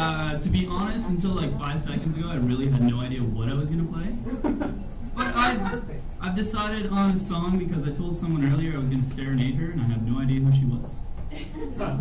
To be honest, until like 5 seconds ago, I really had no idea what I was gonna play. But I've decided on a song because I told someone earlier I was gonna serenade her, and I have no idea who she was. So.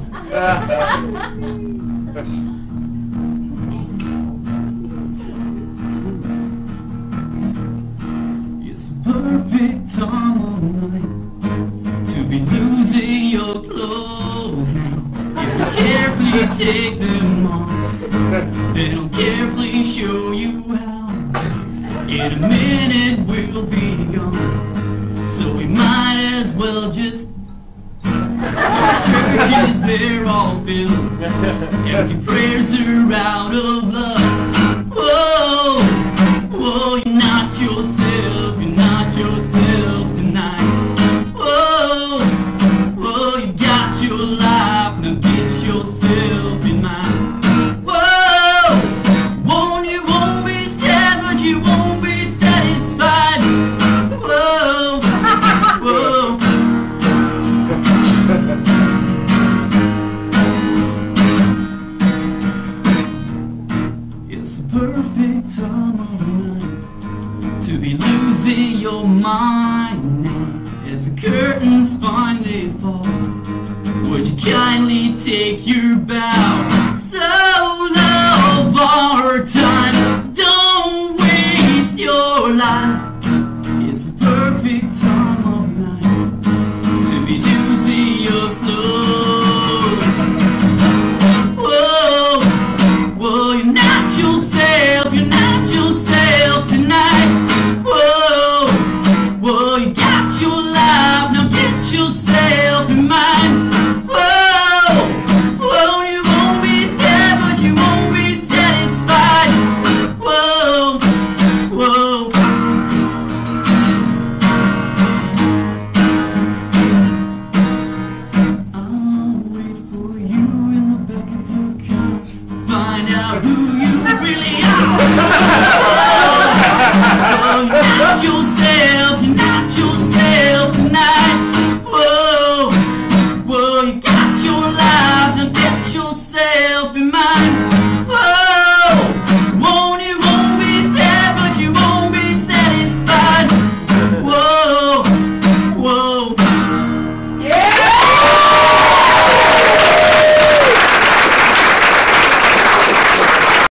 It's a perfect time of night to be losing your clothes now. If you carefully take them off, then I'll carefully show you how. In a minute we'll be gone, so we might as well just. So the churches, they're all filled, empty prayers are out of love. Whoa, whoa, you're not yourself tonight. Whoa, whoa, you got your life, now get yourself in mine. Whoa, you won't be sad, but you won't be satisfied. Whoa, whoa. It's a perfect time of night to be losing your mind now. As the curtains finally fall, would you kindly take your bow? So love our time, don't waste your life. It's the perfect time of night to be losing your clothes. Whoa, whoa, you're not yourself tonight. Whoa, whoa, you got your life, now get yourself in mine. Whoa, whoa, you won't be sad, but you won't be satisfied. Whoa, whoa. I'll wait for you in the back of your car, find out who you really are.